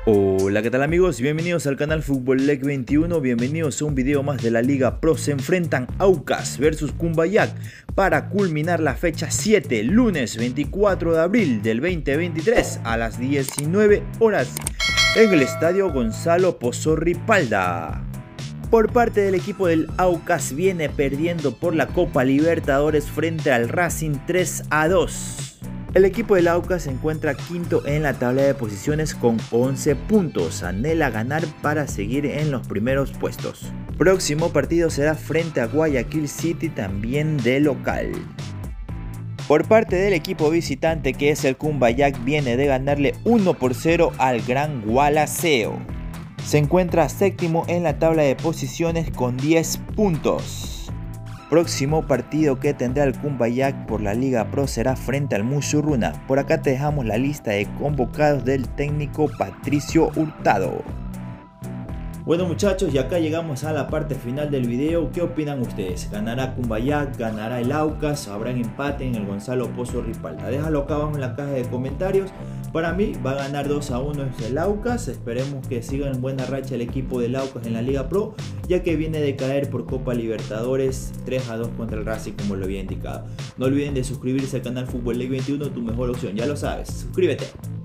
Hola, ¿qué tal amigos? Bienvenidos al canal Fútbol Leg 21, bienvenidos a un video más de la Liga Pro. Se enfrentan Aucas versus Cumbayá para culminar la fecha 7, lunes 24 de abril del 2023 a las 19 horas en el estadio Gonzalo Pozorri Palda. Por parte del equipo del Aucas viene perdiendo por la Copa Libertadores frente al Racing 3-2. El equipo del Aucas se encuentra quinto en la tabla de posiciones con 11 puntos. Anhela ganar para seguir en los primeros puestos. Próximo partido será frente a Guayaquil City, también de local. Por parte del equipo visitante, que es el Cumbayá, viene de ganarle 1-0 al Gran Gualaceo. Se encuentra séptimo en la tabla de posiciones con 10 puntos. Próximo partido que tendrá el Cumbayá por la Liga Pro será frente al Musurruna. Por acá te dejamos la lista de convocados del técnico Patricio Hurtado. Bueno muchachos, y acá llegamos a la parte final del video. ¿Qué opinan ustedes? ¿Ganará Cumbayá? ¿Ganará el Aucas? ¿Habrá un empate en el Gonzalo Pozorri Palda? Déjalo acá abajo en la caja de comentarios. Para mí va a ganar 2-1 el Aucas. Esperemos que siga en buena racha el equipo del Aucas en la Liga Pro, ya que viene de caer por Copa Libertadores 3-2 contra el Racing, como lo había indicado. No olviden de suscribirse al canal Fútbol Leg 21, tu mejor opción, ya lo sabes. Suscríbete.